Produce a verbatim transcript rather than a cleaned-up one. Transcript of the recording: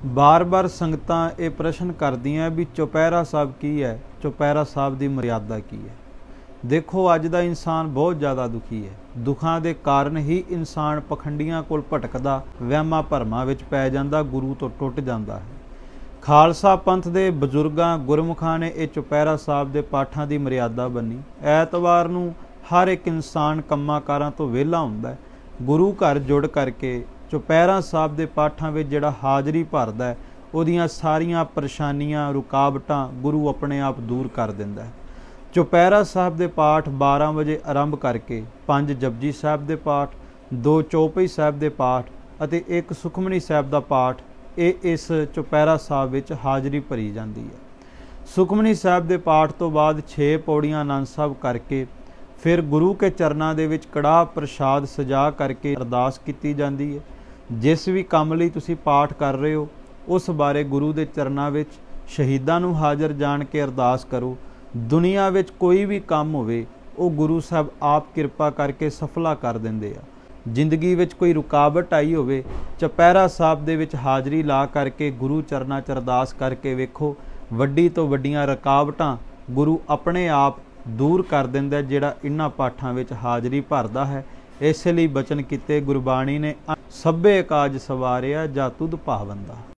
बार बार संगतां ये प्रश्न करदियां भी चौपहरा साहब की है, चौपहरा साहब की मर्यादा की है। देखो अज दा इंसान बहुत ज़्यादा दुखी है। दुखां दे कारण ही इंसान पखंडियां कोल भटकदा, वहमां भरमां विच पै जांदा, गुरु तो टुट जांदा है। खालसा पंथ दे बजुर्गां गुरमुखां ने यह चौपहरा साहब दे पाठां दी मर्यादा बनी। ऐतवार नूं हर एक इंसान कम्मां कारां तो विहला हुंदा है। गुरु घर जुड़ करके चौपहरा साहब दे पाठां विच जिहड़ा हाज़री भरदा है, उहदियां सारियां परेशानियां रुकावटां गुरु अपने आप दूर कर दिंदा है। चौपहरा साहब दे पाठ बारह बजे आरंभ करके पांच जपजी साहब दे पाठ, दो चौपई साहब दे पाठ अते एक सुखमनी साहब दा पाठ ये इस चौपहरा साहब विच हाज़री भरी जाती है। सुखमनी साहब दे पाठ तो बाद छे पौड़ियां आनंद साहब करके फिर गुरु के चरणों दे विच कड़ाह प्रसाद सजा करके अरदास की जाती है। जिस भी काम लई तुसीं पाठ कर रहे हो उस बारे गुरु के चरणों विच शहीदां नूं हाज़र जान के अरदास करो। दुनिया विच कोई भी काम होवे वो गुरु साहब आप किरपा करके सफला कर दिंदे आ। जिंदगी विच कोई रुकावट आई होवे, चौपहरा साहब दे विच हाज़री ला करके गुरु चरनां च अरदास करके वेखो, वड्डी तो वड्डियां रुकावटां गुरु अपने आप दूर कर दिंदा जिहड़ा इन्हां पाठां विच हाज़री भरदा है। इस लई बचन किते गुरबाणी ने, सभे काज सवारिया जा तुध पावंदा।